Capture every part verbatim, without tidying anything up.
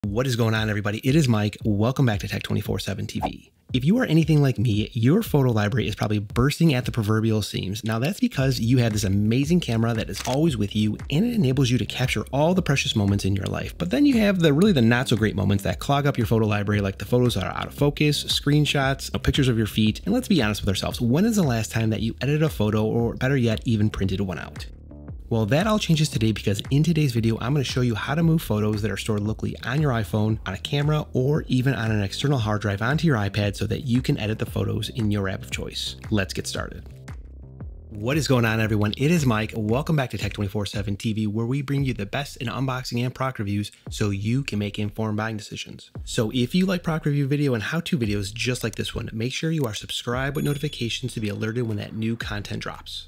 What is going on, everybody? It is Mike. Welcome back to Tech twenty-four seven T V. If you are anything like me, your photo library is probably bursting at the proverbial seams. Now that's because you have this amazing camera that is always with you and it enables you to capture all the precious moments in your life. But then you have the really the not so great moments that clog up your photo library, like the photos that are out of focus, screenshots, you know, pictures of your feet. And let's be honest with ourselves, when is the last time that you edited a photo, or better yet, even printed one out? Well, that all changes today, because in today's video, I'm going to show you how to move photos that are stored locally on your iPhone, on a camera, or even on an external hard drive onto your iPad so that you can edit the photos in your app of choice. Let's get started. What is going on, everyone? It is Mike. Welcome back to Tech twenty-four seven T V, where we bring you the best in unboxing and product reviews so you can make informed buying decisions. So if you like product review video and how-to videos just like this one, make sure you are subscribed with notifications to be alerted when that new content drops.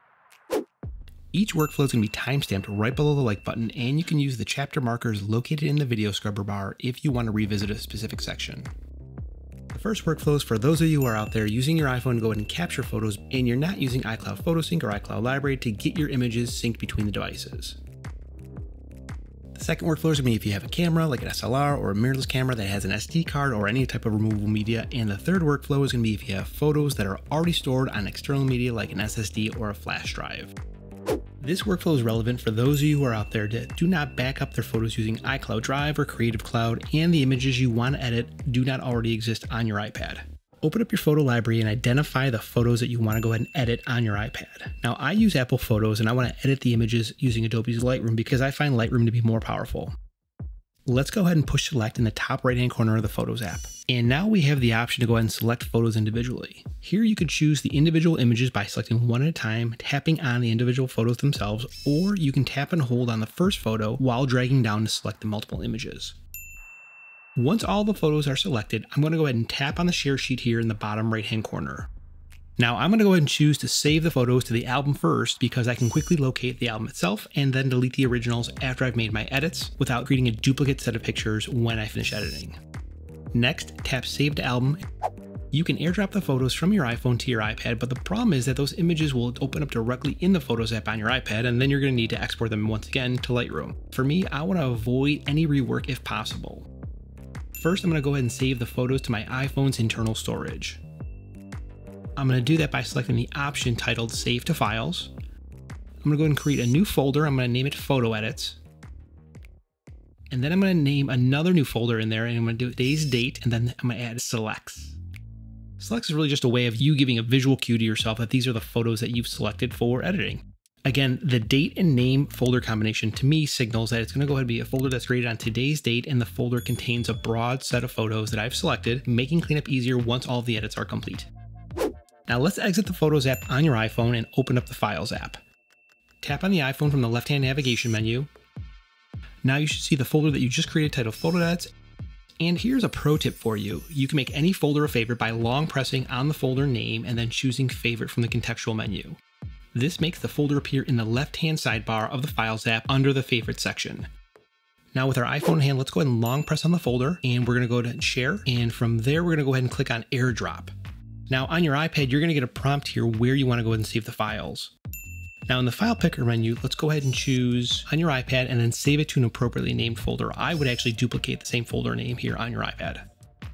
Each workflow is going to be timestamped right below the like button, and you can use the chapter markers located in the video scrubber bar if you want to revisit a specific section. The first workflow is for those of you who are out there using your iPhone to go ahead and capture photos, and you're not using iCloud PhotoSync or iCloud Library to get your images synced between the devices. The second workflow is going to be if you have a camera like an S L R or a mirrorless camera that has an S D card or any type of removable media. And the third workflow is going to be if you have photos that are already stored on external media like an S S D or a flash drive. This workflow is relevant for those of you who are out there that do not back up their photos using iCloud Drive or Creative Cloud, and the images you want to edit do not already exist on your iPad. Open up your photo library and identify the photos that you want to go ahead and edit on your iPad. Now, I use Apple Photos and I want to edit the images using Adobe's Lightroom because I find Lightroom to be more powerful. Let's go ahead and push select in the top right hand corner of the Photos app. And now we have the option to go ahead and select photos individually. Here you can choose the individual images by selecting one at a time, tapping on the individual photos themselves, or you can tap and hold on the first photo while dragging down to select the multiple images. Once all the photos are selected, I'm going to go ahead and tap on the share sheet here in the bottom right hand corner. Now I'm going to go ahead and choose to save the photos to the album first, because I can quickly locate the album itself and then delete the originals after I've made my edits without creating a duplicate set of pictures when I finish editing. Next, tap Save to Album. You can airdrop the photos from your iPhone to your iPad, but the problem is that those images will open up directly in the Photos app on your iPad, and then you're going to need to export them once again to Lightroom. For me, I want to avoid any rework if possible. First, I'm going to go ahead and save the photos to my iPhone's internal storage. I'm going to do that by selecting the option titled Save to Files. I'm going to go ahead and create a new folder. I'm going to name it Photo Edits. And then I'm going to name another new folder in there, and I'm going to do today's date, and then I'm going to add Selects. Selects is really just a way of you giving a visual cue to yourself that these are the photos that you've selected for editing. Again, the date and name folder combination to me signals that it's going to go ahead and be a folder that's created on today's date, and the folder contains a broad set of photos that I've selected, making cleanup easier once all of the edits are complete. Now let's exit the Photos app on your iPhone and open up the Files app. Tap on the iPhone from the left-hand navigation menu. Now you should see the folder that you just created titled Photo Edits. And here's a pro tip for you. You can make any folder a favorite by long pressing on the folder name and then choosing Favorite from the contextual menu. This makes the folder appear in the left-hand sidebar of the Files app under the Favorites section. Now with our iPhone in hand, let's go ahead and long press on the folder, and we're going to go to Share, and from there we're going to go ahead and click on AirDrop. Now on your iPad, you're going to get a prompt here where you want to go ahead and save the files. Now in the File Picker menu, let's go ahead and choose on your iPad and then save it to an appropriately named folder. I would actually duplicate the same folder name here on your iPad.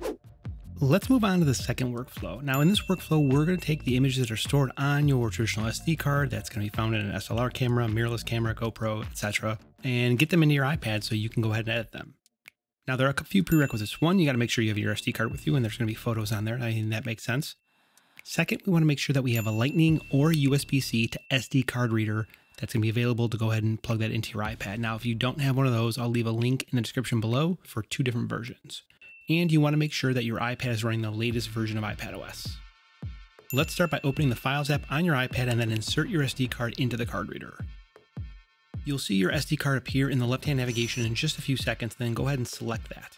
Let's move on to the second workflow. Now in this workflow, we're going to take the images that are stored on your traditional S D card that's going to be found in an S L R camera, mirrorless camera, GoPro, et cetera, and get them into your iPad so you can go ahead and edit them. Now there are a few prerequisites. One, you got to make sure you have your S D card with you, and there's going to be photos on there. I mean, that makes sense. Second, we want to make sure that we have a Lightning or U S B C to S D card reader that's going to be available to go ahead and plug that into your iPad. Now, if you don't have one of those, I'll leave a link in the description below for two different versions. And you want to make sure that your iPad is running the latest version of iPadOS. Let's start by opening the Files app on your iPad and then insert your S D card into the card reader. You'll see your S D card appear in the left-hand navigation in just a few seconds, then go ahead and select that.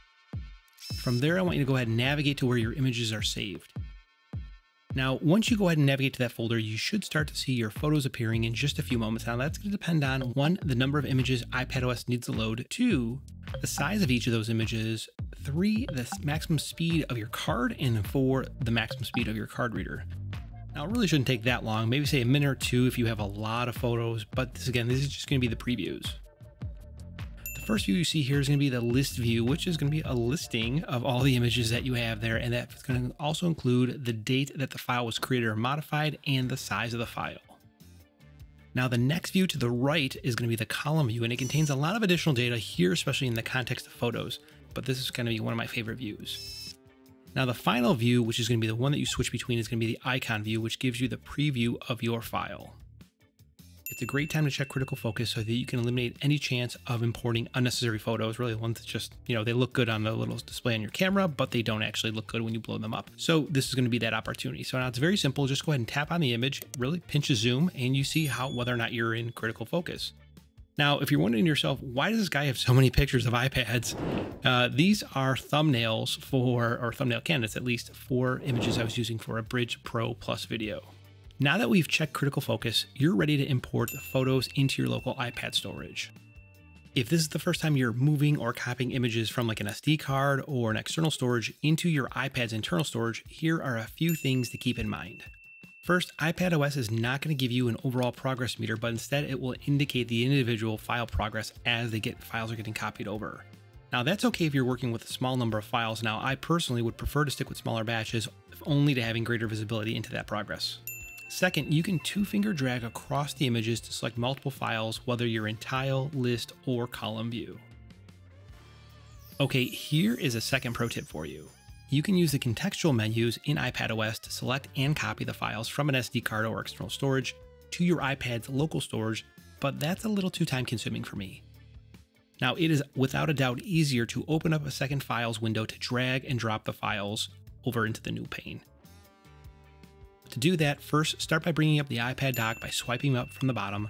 From there, I want you to go ahead and navigate to where your images are saved. Now, once you go ahead and navigate to that folder, you should start to see your photos appearing in just a few moments. Now, that's going to depend on, one, the number of images iPadOS needs to load, two, the size of each of those images, three, the maximum speed of your card, and four, the maximum speed of your card reader. Now, it really shouldn't take that long, maybe say a minute or two if you have a lot of photos, but this, again, this is just going to be the previews. first view you see here is going to be the list view, which is going to be a listing of all the images that you have there. And that's going to also include the date that the file was created or modified and the size of the file. Now the next view to the right is going to be the column view, and it contains a lot of additional data here, especially in the context of photos, but this is going to be one of my favorite views. Now the final view, which is going to be the one that you switch between, is going to be the icon view, which gives you the preview of your file. It's a great time to check critical focus so that you can eliminate any chance of importing unnecessary photos, really the ones that just, you know, they look good on the little display on your camera, but they don't actually look good when you blow them up. So this is going to be that opportunity. So now it's very simple. Just go ahead and tap on the image, really pinch a zoom, and you see how whether or not you're in critical focus. Now, if you're wondering to yourself, why does this guy have so many pictures of iPads? Uh, these are thumbnails for, or thumbnail candidates at least, for images I was using for a Bridge Pro Plus video. Now that we've checked critical focus, you're ready to import the photos into your local iPad storage. If this is the first time you're moving or copying images from like an S D card or an external storage into your iPad's internal storage, here are a few things to keep in mind. First, iPadOS is not going to give you an overall progress meter, but instead it will indicate the individual file progress as they get files are getting copied over. Now that's okay if you're working with a small number of files. Now I personally would prefer to stick with smaller batches, if only to having greater visibility into that progress. Second, you can two-finger drag across the images to select multiple files, whether you're in tile, list, or column view. Okay, here is a second pro tip for you. You can use the contextual menus in iPadOS to select and copy the files from an S D card or external storage to your iPad's local storage, but that's a little too time-consuming for me. Now, it is without a doubt easier to open up a second files window to drag and drop the files over into the new pane. To do that, first start by bringing up the iPad dock by swiping up from the bottom.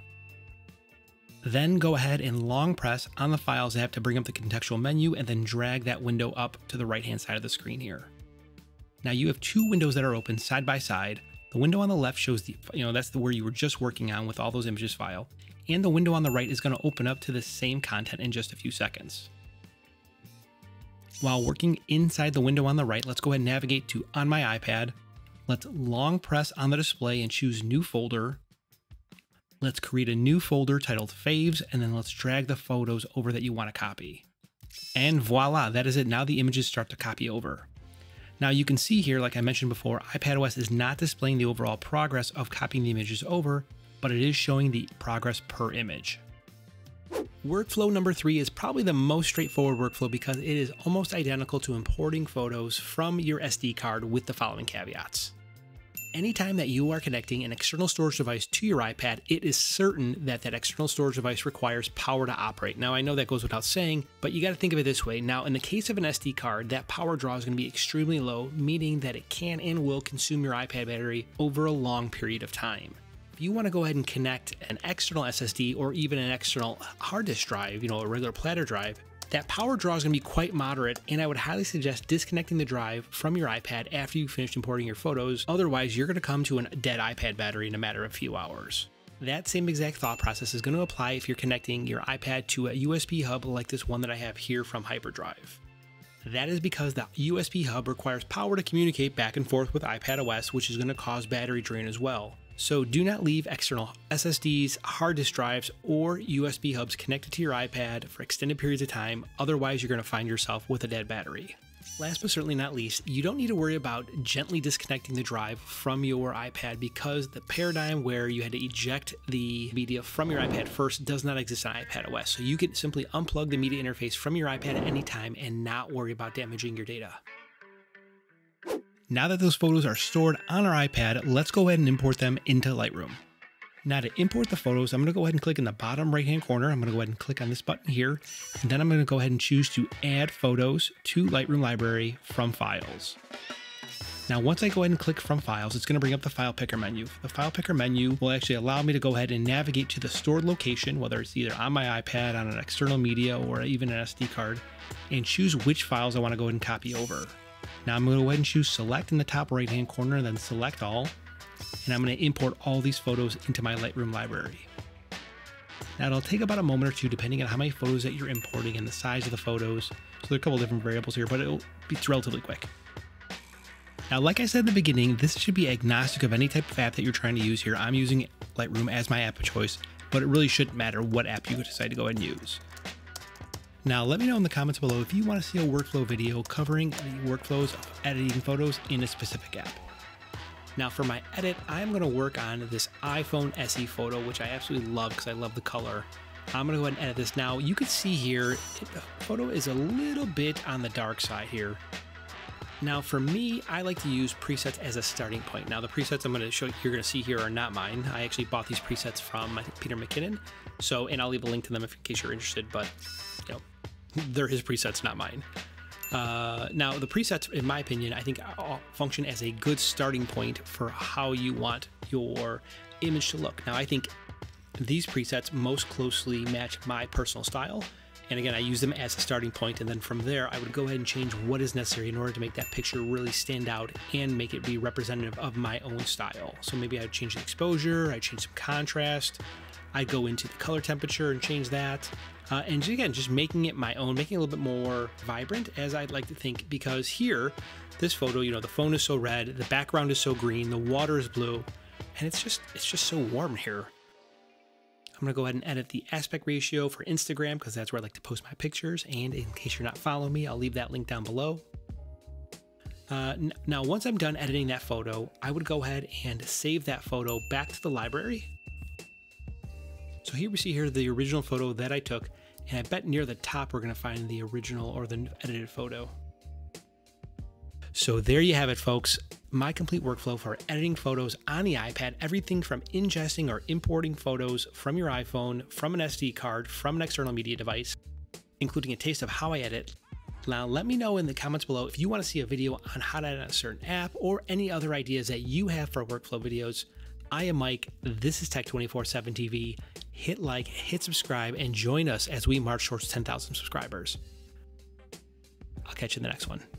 Then go ahead and long press on the Files app to bring up the contextual menu and then drag that window up to the right hand side of the screen here. Now you have two windows that are open side by side. The window on the left shows the, you know, that's the where you were just working on with all those images file. And the window on the right is going to open up to the same content in just a few seconds. While working inside the window on the right, let's go ahead and navigate to On My iPad. Let's long press on the display and choose New Folder. Let's create a new folder titled Faves, and then let's drag the photos over that you want to copy. And voila, that is it. Now the images start to copy over. Now you can see here, like I mentioned before, iPadOS is not displaying the overall progress of copying the images over, but it is showing the progress per image. Workflow number three is probably the most straightforward workflow because it is almost identical to importing photos from your S D card with the following caveats. Anytime that you are connecting an external storage device to your iPad, it is certain that that external storage device requires power to operate. Now, I know that goes without saying, but you got to think of it this way. Now, in the case of an S D card, that power draw is going to be extremely low, meaning that it can and will consume your iPad battery over a long period of time. If you want to go ahead and connect an external S S D or even an external hard disk drive, you know, a regular platter drive, that power draw is going to be quite moderate, and I would highly suggest disconnecting the drive from your iPad after you've finished importing your photos. Otherwise, you're going to come to a dead iPad battery in a matter of a few hours. That same exact thought process is going to apply if you're connecting your iPad to a U S B hub like this one that I have here from Hyperdrive. That is because the U S B hub requires power to communicate back and forth with iPadOS, which is going to cause battery drain as well. So do not leave external S S Ds, hard disk drives, or U S B hubs connected to your iPad for extended periods of time, otherwise you're going to find yourself with a dead battery. Last but certainly not least, you don't need to worry about gently disconnecting the drive from your iPad because the paradigm where you had to eject the media from your iPad first does not exist on iPadOS. So you can simply unplug the media interface from your iPad at any time and not worry about damaging your data. Now that those photos are stored on our iPad, let's go ahead and import them into Lightroom. Now to import the photos, I'm going to go ahead and click in the bottom right hand corner. I'm going to go ahead and click on this button here. And then I'm going to go ahead and choose to add photos to Lightroom Library from Files. Now once I go ahead and click from Files, it's going to bring up the File Picker menu. The File Picker menu will actually allow me to go ahead and navigate to the stored location, whether it's either on my iPad, on an external media, or even an S D card, and choose which files I want to go ahead and copy over. Now I'm going to go ahead and choose Select in the top right hand corner, and then Select All. And I'm going to import all these photos into my Lightroom library. Now it'll take about a moment or two depending on how many photos that you're importing and the size of the photos. So there are a couple different variables here, but it'll be relatively quick. Now, like I said in the beginning, this should be agnostic of any type of app that you're trying to use here. I'm using Lightroom as my app of choice, but it really shouldn't matter what app you decide to go ahead and use. Now, let me know in the comments below if you want to see a workflow video covering the workflows of editing photos in a specific app. Now for my edit, I'm going to work on this iPhone S E photo, which I absolutely love because I love the color. I'm going to go ahead and edit this. Now you can see here, the photo is a little bit on the dark side here. Now for me, I like to use presets as a starting point. Now the presets I'm going to show you're going to see here are not mine. I actually bought these presets from I think, Peter McKinnon. So, and I'll leave a link to them if, in case you're interested, but you know, they're his presets, not mine. Uh, now the presets, in my opinion, I think function as a good starting point for how you want your image to look. Now I think these presets most closely match my personal style. And again, I use them as a starting point, and then from there, I would go ahead and change what is necessary in order to make that picture really stand out and make it be representative of my own style. So maybe I'd change the exposure, I'd change some contrast, I'd go into the color temperature and change that. Uh, and again, just making it my own, making it a little bit more vibrant, as I'd like to think, because here, this photo, you know, the phone is so red, the background is so green, the water is blue, and it's just, it's just so warm here. I'm going to go ahead and edit the aspect ratio for Instagram because that's where I like to post my pictures. And in case you're not following me, I'll leave that link down below. Uh, now, once I'm done editing that photo, I would go ahead and save that photo back to the library. So here we see here the original photo that I took, and I bet near the top we're going to find the original or the edited photo. So there you have it, folks. My complete workflow for editing photos on the iPad, everything from ingesting or importing photos from your iPhone, from an S D card, from an external media device, including a taste of how I edit. Now, let me know in the comments below if you want to see a video on how to edit on a certain app or any other ideas that you have for workflow videos. I am Mike. This is Tech twenty-four seven T V. Hit like, hit subscribe, and join us as we march towards ten thousand subscribers. I'll catch you in the next one.